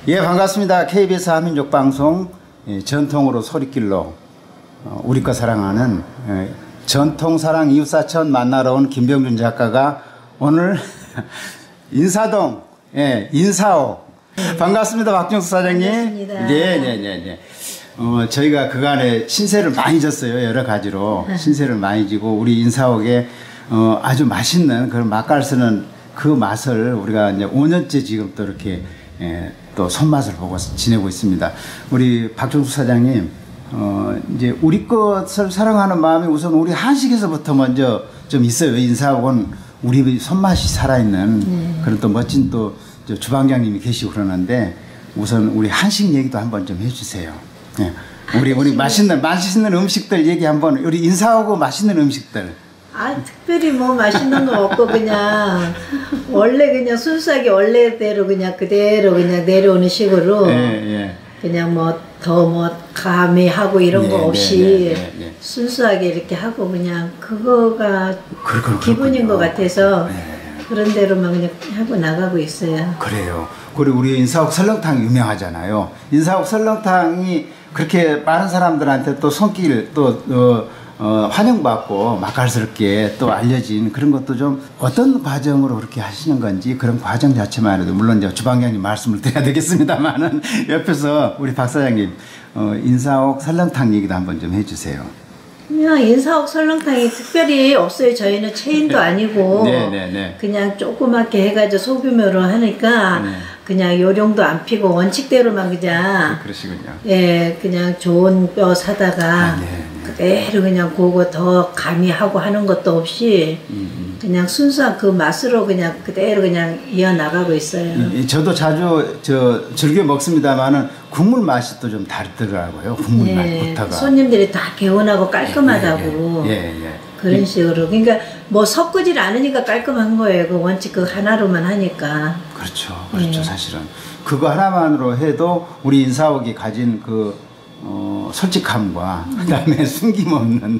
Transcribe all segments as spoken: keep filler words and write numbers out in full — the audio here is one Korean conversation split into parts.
예, 반갑습니다. 케이비에스 한민족방송 전통으로 소리길로 우리 거 사랑하는 전통사랑 이웃사천 만나러 온 김병준 작가가 오늘 인사동 예, 인사옥 반갑습니다. 박정수 사장님. 반갑습니다. 네, 네, 네, 네. 어, 저희가 그간에 신세를 많이 졌어요. 여러 가지로 신세를 많이 지고 우리 인사옥에 어, 아주 맛있는 그런 맛깔쓰는 그 맛을 우리가 이제 오 년째 지금 또 이렇게 예, 또 손맛을 보고 지내고 있습니다. 우리 박정수 사장님, 어, 이제 우리 것을 사랑하는 마음이 우선 우리 한식에서부터 먼저 좀 있어요. 인사옥은 우리 손맛이 살아있는 네. 그런 또 멋진 또 주방장님이 계시고 그러는데 우선 우리 한식 얘기도 한번 좀 해주세요. 예. 우리 우리 맛있는 맛있는 음식들 얘기 한번 우리 인사옥의 맛있는 음식들. 아, 특별히 뭐 맛있는 거 없고 그냥 원래 그냥 순수하게 원래대로 그냥 그대로 그냥 내려오는 식으로 예, 예. 그냥 뭐 더 뭐 감히 하고 이런 네, 거 없이 네, 네, 네, 네. 순수하게 이렇게 하고 그냥 그거가 그렇군, 기분인 것 같아서 네. 그런 대로만 그냥 하고 나가고 있어요. 그래요. 그리고 우리 인사옥 설렁탕 유명하잖아요. 인사옥 설렁탕이 그렇게 많은 사람들한테 또 손길 또 어, 어, 환영받고 맛깔스럽게 또 알려진 그런 것도 좀 어떤 과정으로 그렇게 하시는 건지 그런 과정 자체만 해도 물론 이제 주방장님 말씀을 드려야 되겠습니다만은 옆에서 우리 박 사장님 어, 인사옥 설렁탕 얘기도 한번 좀 해주세요. 그냥 인사옥 설렁탕이 특별히 없어요. 저희는 체인도 아니고 네, 네, 네. 그냥 조그맣게 해가지고 소규모로 하니까 네. 그냥 요령도 안 피고 원칙대로만 그냥 그러시군요. 예 그냥 좋은 뼈 사다가 아, 네, 네. 그대로 그냥 그거 더 가미하고 하는 것도 없이 음. 그냥 순수한 그 맛으로 그냥 그대로 그냥 이어나가고 있어요. 이, 저도 자주 저 즐겨 먹습니다만은 국물 맛이 또 좀 다르더라고요. 국물 예, 맛부터가. 손님들이 다 개운하고 깔끔하다고. 예, 예, 예, 예. 그런 예. 식으로. 그러니까 뭐 섞으질 않으니까 깔끔한 거예요. 그 원칙 그 하나로만 하니까. 그렇죠. 그렇죠. 예. 사실은. 그거 하나만으로 해도 우리 인사옥이 가진 그, 어, 솔직함과 그 다음에 숨김없는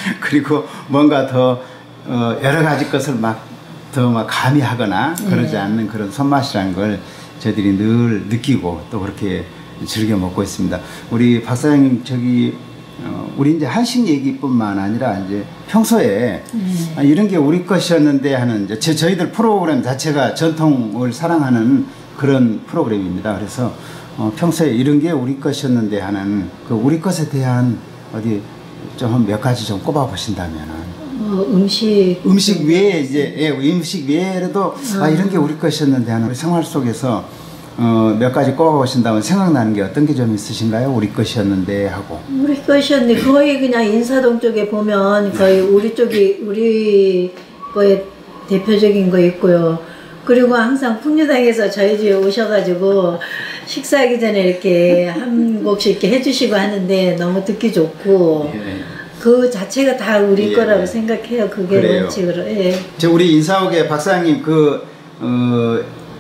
그리고 뭔가 더, 어, 여러 가지 것을 막 더 막 가미하거나 그러지 예. 않는 그런 손맛이라는 걸 저희들이 늘 느끼고 또 그렇게 즐겨 먹고 있습니다. 우리 박 사장님 저기 어, 우리 이제 한식 얘기뿐만 아니라 이제 평소에 음. 아, 이런 게 우리 것이었는데 하는 이제 제, 저희들 프로그램 자체가 전통을 사랑하는 그런 프로그램입니다. 그래서 어, 평소에 이런 게 우리 것이었는데 하는 그 우리 것에 대한 어디 좀 몇 가지 좀 꼽아 보신다면은. 어, 음식 음식 외에 이제 예, 음식 외에도 아. 아, 이런 게 우리 것이었는데 하는 우리 생활 속에서 어, 몇 가지 꼽아보신다면 생각나는 게 어떤 게 좀 있으신가요? 우리 것이었는데 하고. 우리 것이었는데 거의 그냥 인사동 쪽에 보면 거의 우리 쪽이 우리 거에 대표적인 거 있고요. 그리고 항상 풍류당에서 저희 집에 오셔가지고 식사하기 전에 이렇게 한 곡씩 이렇게 해주시고 하는데 너무 듣기 좋고 예. 그 자체가 다 우리 예. 거라고 생각해요. 그게 그래요. 원칙으로. 예. 저 우리 인사옥의 박사님 그 어,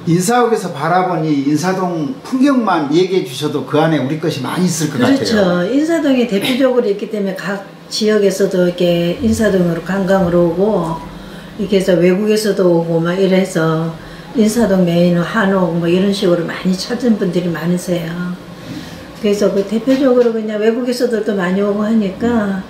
인사옥에서 바라본 이 인사동 풍경만 얘기해 주셔도 그 안에 우리 것이 많이 있을 것 그렇죠. 같아요. 그렇죠. 인사동이 대표적으로 있기 때문에 각 지역에서도 이렇게 인사동으로 관광으로 오고 이렇게 해서 외국에서도 오고 막 이래서 인사동 메인은 한옥 뭐 이런 식으로 많이 찾은 분들이 많으세요. 그래서 그 대표적으로 그냥 외국에서도 또 많이 오고 하니까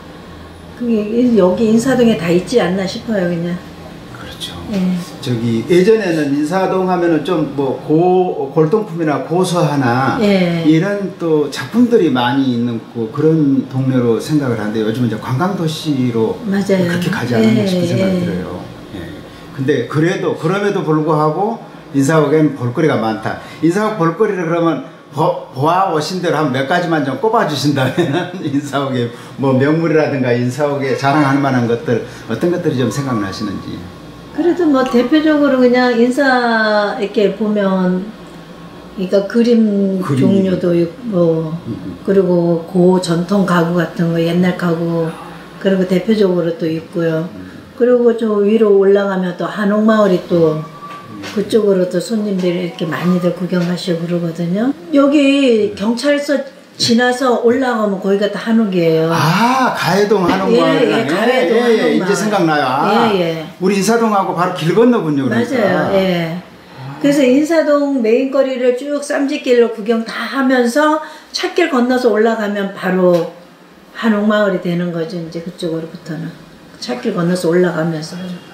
그게 여기 인사동에 다 있지 않나 싶어요, 그냥. 그렇죠. 예. 저기 예전에는 인사동 하면은 좀 뭐 고 골동품이나 고서하나 예. 이런 또 작품들이 많이 있는 그 그런 동네로 생각을 하는데 요즘은 이제 관광 도시로 맞아요. 그렇게 가지 않았나 예. 싶은 생각이 예. 들어요. 예. 근데 그래도 그럼에도 불구하고 인사옥에는 볼거리가 많다. 인사옥 볼거리를 그러면 보, 보아오신 대로 한 몇 가지만 좀 꼽아주신다면 인사옥에 뭐 명물이라든가 인사옥에 자랑할 만한 것들 어떤 것들이 좀 생각나시는지. 그래도 뭐 대표적으로 그냥 인사 이렇게 보면 그러니까 그림, 그림. 종류도 있고 음. 그리고 고 전통 가구 같은 거 옛날 가구 그리고 대표적으로 또 있고요. 음. 그리고 저 위로 올라가면 또 한옥마을이 또 그쪽으로 또 손님들이 이렇게 많이들 구경하시고 그러거든요. 여기 경찰서 지나서 올라가면 거기가 다 한옥이에요. 아, 가해동 한옥마을. 예, 예, 가해동 예, 예, 한옥마을. 이제 생각나요. 아, 예, 예. 우리 인사동하고 바로 길 건너군요. 그러니까. 맞아요. 예. 아, 그래서 인사동 메인거리를 쭉 쌈짓길로 구경 다 하면서 찻길 건너서 올라가면 바로 한옥마을이 되는 거죠. 이제 그쪽으로부터는 찻길 건너서 올라가면서.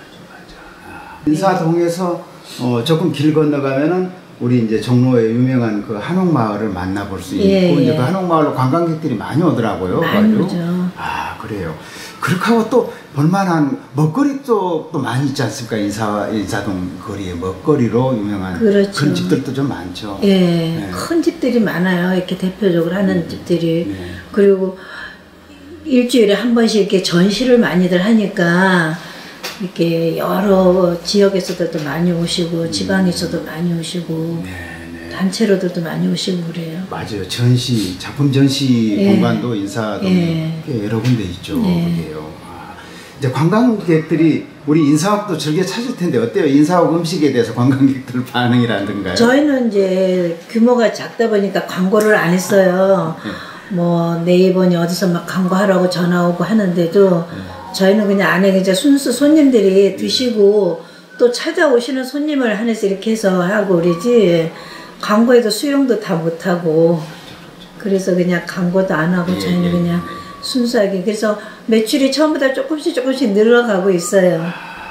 인사동에서 어, 조금 길 건너가면은 우리 이제 종로의 유명한 그 한옥마을을 만나볼 수 있고 예, 이제 예. 그 한옥마을로 관광객들이 많이 오더라고요. 많이 아주. 오죠. 아 그래요. 그렇게 하고 또 볼만한 먹거리 쪽도 많이 있지 않습니까? 인사 인사동 거리에 먹거리로 유명한 그렇죠. 그런 집들도 좀 많죠. 예, 네. 큰 집들이 많아요. 이렇게 대표적으로 하는 음, 집들이. 네. 그리고 일주일에 한 번씩 이렇게 전시를 많이들 하니까 이렇게 여러 지역에서도 많이 오시고 지방에서도 많이 오시고 네, 네. 단체로들도 많이 오시고 그래요. 맞아요. 전시 작품 전시 예. 공간도 인사동에 예. 여러 군데 있죠. 네. 그게요. 아, 이제 관광객들이 우리 인사옥도 즐겨 찾을 텐데 어때요? 인사옥 음식에 대해서 관광객들 반응이라든가요? 저희는 이제 규모가 작다 보니까 광고를 안 했어요. 뭐 네이버니 어디서 막 광고하라고 전화 오고 하는데도 저희는 그냥 안에 이제 순수 손님들이 드시고 또 찾아오시는 손님을 한해서 이렇게 해서 하고 그러지 광고에도 수용도 다 못하고 그래서 그냥 광고도 안 하고 저희는 그냥 순수하게 그래서 매출이 처음보다 조금씩 조금씩 늘어가고 있어요.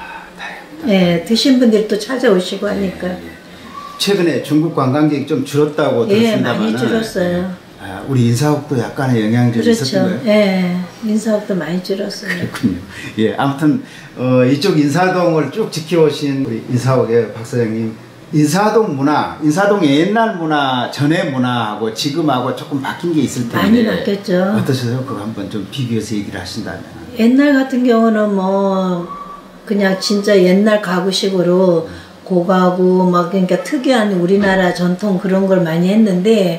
예, 드신 분들이 또 찾아오시고 하니까. 최근에 중국 관광객이 좀 줄었다고 예, 들었습니다만 많이 줄었어요. 아, 우리 인사옥도 약간의 영향이 그렇죠. 있었던 거예요? 예, 인사업도 많이 줄었어요. 그렇군요. 예, 아무튼 어, 이쪽 인사동을 쭉 지켜오신 우리 인사옥의 박 사장님, 인사동 문화, 인사동의 옛날 문화, 전의 문화하고 지금하고 조금 바뀐 게 있을 텐데 많이 바뀌었죠. 어떠세요? 그거 한번 좀 비교해서 얘기를 하신다면. 옛날 같은 경우는 뭐 그냥 진짜 옛날 가구식으로 고가구 막 그러니까 특이한 우리나라 전통 그런 걸 많이 했는데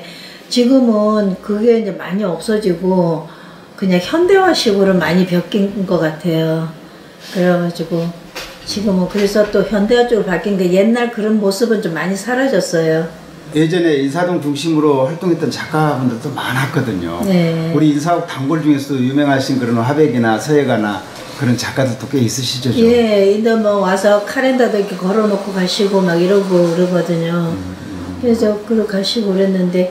지금은 그게 이제 많이 없어지고 그냥 현대화식으로 많이 바뀐 것 같아요. 그래가지고 지금은 그래서 또 현대화 쪽으로 바뀐 게 옛날 그런 모습은 좀 많이 사라졌어요. 예전에 인사동 중심으로 활동했던 작가분들도 많았거든요. 네. 우리 인사옥 단골 중에서도 유명하신 그런 화백이나 서예가나 그런 작가들도 꽤 있으시죠? 좀? 예, 근데 뭐 와서 카렌다도 이렇게 걸어놓고 가시고 막 이러고 그러거든요. 음, 음. 그래서 그러고 가시고 그랬는데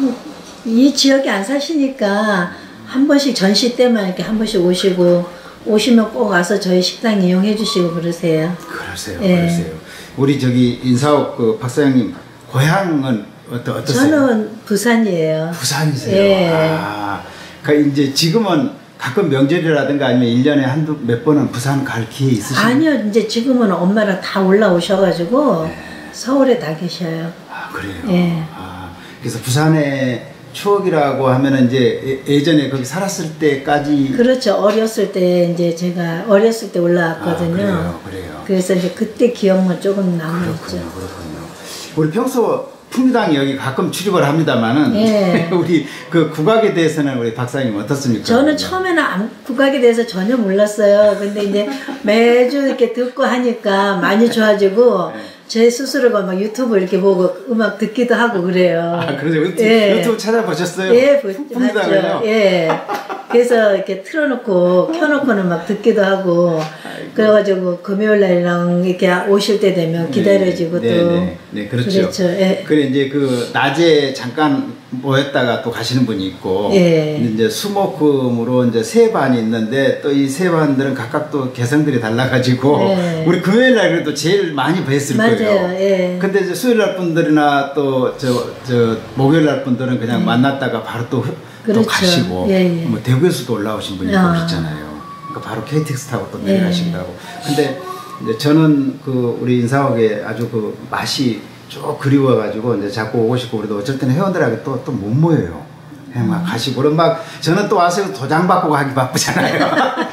이 지역에 안 사시니까 한 번씩 전시 때만 이렇게 한 번씩 오시고 오시면 꼭 와서 저희 식당 이용해 주시고 그러세요. 그러세요, 예. 그러세요. 우리 저기 인사옥 그 박 사장님 고향은 어떠, 어떠세요? 저는 부산이에요. 부산이세요. 예. 아, 그러니까 이제 지금은 가끔 명절이라든가 아니면 일 년에 한두 몇 번은 부산 갈 기회 있으신가요? 아니요, 이제 지금은 엄마랑 다 올라오셔가지고 네. 서울에 다 계셔요. 아, 그래요? 예. 아, 그래서 부산의 추억이라고 하면은 이제 예- 예전에 거기 살았을 때까지. 그렇죠. 어렸을 때 이제 제가 어렸을 때 올라왔거든요. 아, 그래요, 그래요. 그래서 이제 그때 기억만 조금 남아있죠. 그렇군요, 그렇군요. 우리 평소 풍미당 여기 가끔 출입을 합니다만은 예. 우리 그 국악에 대해서는 우리 박사님 어떻습니까? 저는 처음에는 안- 국악에 대해서 전혀 몰랐어요. 근데 이제 매주 이렇게 듣고 하니까 많이 좋아지고 네. 제 스스로가 막 유튜브 이렇게 보고 음악 듣기도 하고 그래요. 아, 그러죠. 유튜브, 예. 유튜브 찾아보셨어요? 예, 보- 풍미당을요? 봤죠. 예. 그래서 이렇게 틀어놓고 켜놓고는 막 듣기도 하고 그래가지고 금요일 날이랑 이렇게 오실 때 되면 기다려지고 네, 또 네, 네, 그렇죠. 그렇죠. 예. 그래 이제 그 낮에 잠깐 모였다가 또 가시는 분이 있고, 예. 근데 이제 수목금으로 이제 세 반이 있는데 또 이 세 반들은 각각 또 개성들이 달라가지고 예. 우리 금요일 날 그래도 제일 많이 뵀을 맞아요. 거예요. 예. 근데 이제 수요일 날 분들이나 또 저 저 목요일 날 분들은 그냥 만났다가 바로 또, 또 음. 그렇죠. 가시고, 예, 예. 뭐 대구에서도 올라오신 분이 아. 계시잖아요. 그러니까 바로 케이티엑스 타고 또 예. 내려가시기도 하고. 근데 이제 저는 그 우리 인사옥에 아주 그 맛이 쭉 그리워가지고 이제 자꾸 오고 싶고 우리도 어쩔 때는 회원들하고 또 또 못 모여요. 그냥 막 가시고 그럼 막 저는 또 와서 도장 받고 가기 바쁘잖아요.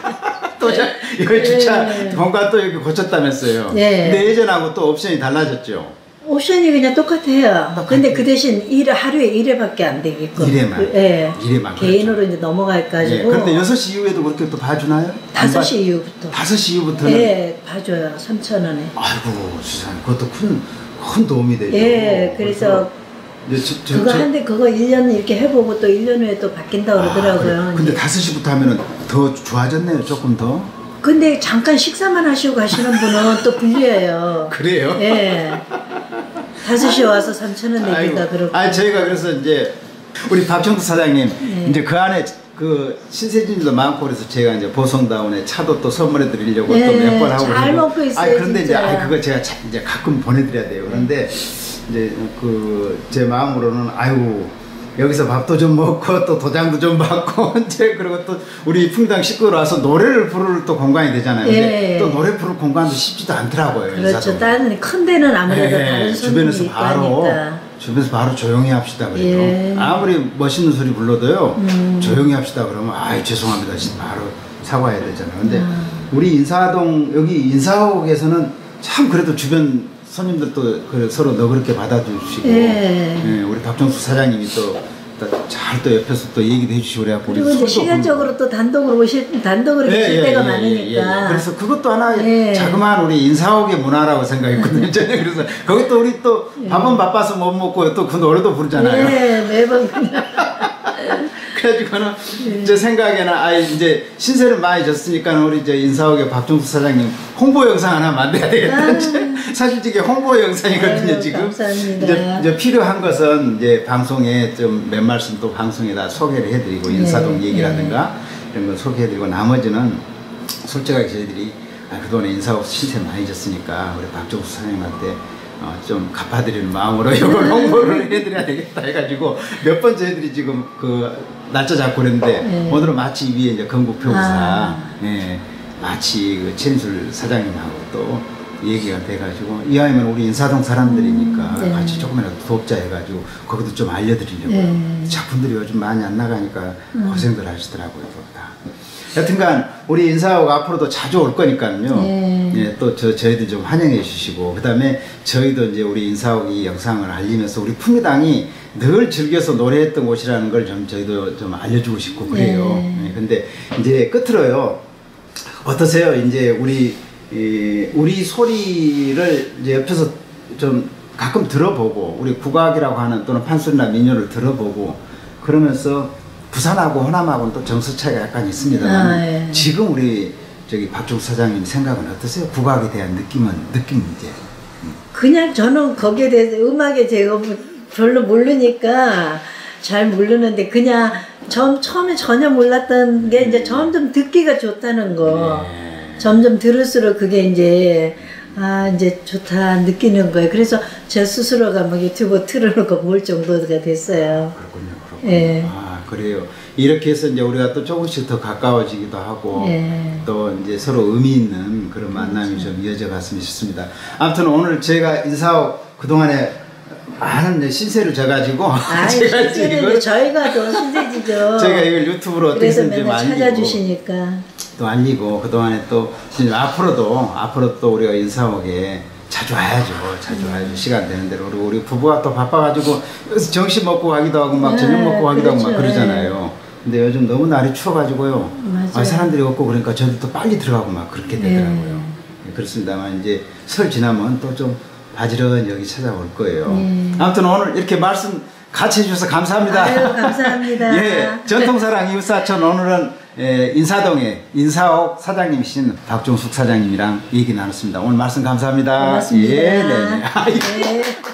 도장 여기 주차 예. 공간 또 여기 고쳤다면서요. 예. 근데 예전하고 또 옵션이 달라졌죠. 옵션이 그냥 똑같아요. 똑같아요. 근데 그 대신 일 하루에 일 회밖에 안 되게끔. 일 회만. 그, 예. 일 회만, 개인으로 그렇죠. 이제 넘어가가지고. 예. 그런데 여섯 시 이후에도 그렇게 또 봐주나요? 다섯 시 이후부터. 다섯 시 이후부터는. 예, 봐줘요. 삼천 원에. 아이고 세상에 그것도 큰, 큰 도움이 되죠. 예, 그래서 이제 저, 저, 그거 저- 한데 그거 일 년 이렇게 해보고 또 일 년 후에 또 바뀐다 아, 그러더라고요. 그래. 근데 이제. 다섯 시부터 하면은 더 좋아졌네요, 조금 더. 근데 잠깐 식사만 하시고 가시는 분은 또 불리해요. 그래요? 예. 다섯 시에 와서 삼천 원 내기가 그렇고. 아, 저희가 그래서 이제 우리 박정수 사장님 네. 이제 그 안에 그 신세진도 많고 그래서 제가 이제 보성다운에 차도 또 선물해 드리려고 네, 또 몇 번 하고 잘 그러고. 먹고 있어요, 아, 그런데 진짜. 이제 아, 그거 제가 자, 이제 가끔 보내드려야 돼요. 그런데 이제 그 제 마음으로는 아유. 여기서 밥도 좀 먹고 또 도장도 좀 받고 이제 그리고 또 우리 풍당 식구로 와서 노래를 부를 또 공간이 되잖아요. 근데 예. 또 노래 부를 공간도 쉽지도 않더라고요. 그렇죠. 인사동에. 다른 큰 데는 아무래도 예, 다른 손님이 주변에서 있고 바로 하니까. 주변에서 바로 조용히 합시다 그래요. 예. 아무리 멋있는 소리 불러도요 음. 조용히 합시다 그러면 아 죄송합니다 진짜 바로 사과해야 되잖아요. 근데 아. 우리 인사동 여기 인사옥에서는 참 그래도 주변 손님들도 그 서로 너그럽게 받아주시고 예. 예, 우리 박정수 사장님이 또 잘 또 옆에서 또 얘기도 해주시고 그래갖고 그리고 이제 시간적으로 또 단독으로 오실 단독으로 계실 때가 많으니까. 그래서 그것도 하나 예. 자그마한 우리 인사옥의 문화라고 생각했거든요. 저는 그래서 거기 또 우리 또 밥은 바빠서 못 먹고 또 그 노래도 부르잖아요. 네, 매번 그래가지고는 제 생각에는 아 이제 신세를 많이 졌으니까 우리 이제 인사옥의 박종수 사장님 홍보 영상 하나 만들어야 되겠다. 아. 사실 이게 홍보 영상이거든요. 아유, 지금 감사합니다. 이제, 이제 필요한 것은 이제 방송에 좀 몇 말씀 또 방송에다 소개를 해드리고 네, 인사동 얘기라든가 이런 걸 소개해드리고 나머지는 솔직하게 저희들이 아, 그동안에 인사옥 신세 많이 졌으니까 우리 박종수 사장님한테 어, 좀 갚아드리는 마음으로 이걸 홍보를 해드려야 되겠다 해가지고 몇 번 저희들이 지금 그 날짜 잡고 그랬는데 네. 오늘은 마치 위에 이제 건국표구사 아. 예, 마치 그 최인술 사장님하고 또 얘기가 돼가지고 이왕이면 우리 인사동 사람들이니까 음, 네. 같이 조금이라도 돕자 해가지고 거기도 좀 알려드리려고 네. 작품들이 요즘 많이 안 나가니까 음. 고생들 하시더라고요. 다. 여튼간 우리 인사옥 앞으로도 자주 올 거니까요. 네. 예, 또 저 저희들 좀 환영해 주시고 그다음에 저희도 이제 우리 인사옥이 영상을 알리면서 우리 풍미당이 늘 즐겨서 노래했던 곳이라는 걸 좀 저희도 좀 알려주고 싶고 그래요. 네. 예, 근데 이제 끝으로요. 어떠세요? 이제 우리 이, 우리 소리를 이제 옆에서 좀 가끔 들어보고 우리 국악이라고 하는 또는 판소리나 민요를 들어보고 그러면서 부산하고 호남하고는 또 정서 차이가 약간 있습니다만 아, 예. 지금 우리 저기 박종수 사장님 생각은 어떠세요? 국악에 대한 느낌은 느낌 이제 그냥 저는 거기에 대해서 음악에 제가 별로 모르니까 잘 모르는데 그냥 점, 처음에 전혀 몰랐던 게 이제 점점 듣기가 좋다는 거. 네. 점점 들을수록 그게 이제 아 이제 좋다 느끼는 거예요. 그래서 제 스스로가 막 유튜브 틀어놓고 볼 정도가 됐어요. 그렇군요, 그렇군요. 예. 아 그래요. 이렇게 해서 이제 우리가 또 조금씩 더 가까워지기도 하고 예. 또 이제 서로 의미 있는 그런 만남이 좀 이어져 갔으면 싶습니다. 아무튼 오늘 제가 인사옥 그동안에 많은 이제 신세를 져가지고 아, 제가 신세는 이걸 저희가 더 신세지죠. 제가 이걸 유튜브로 어떻게 그래서 해서든지 맨날 알리고 찾아주시니까. 또 알리고 그동안에 또 앞으로도 앞으로 또 우리가 인사옥에 자주 와야죠. 자주 와야죠. 시간 되는 대로. 그리고 우리 부부가 또 바빠가지고 여기서 점심 먹고 가기도 하고 막 네, 저녁 먹고 가기도 하고 막 그렇죠. 그러잖아요. 근데 요즘 너무 날이 추워가지고요. 맞아요. 아, 사람들이 없고 그러니까 저도 또 빨리 들어가고 막 그렇게 되더라고요. 네, 그렇습니다만 이제 설 지나면 또 좀 바지런히 여기 찾아올 거예요. 네. 아무튼 오늘 이렇게 말씀 같이 해주셔서 감사합니다. 아유, 감사합니다. 예, 전통사랑 이웃사촌 오늘은 예, 인사동의 인사옥 사장님이신 박종숙 사장님이랑 얘기 나눴습니다. 오늘 말씀 감사합니다. 고맙습니다. 예, 네, 네. 네.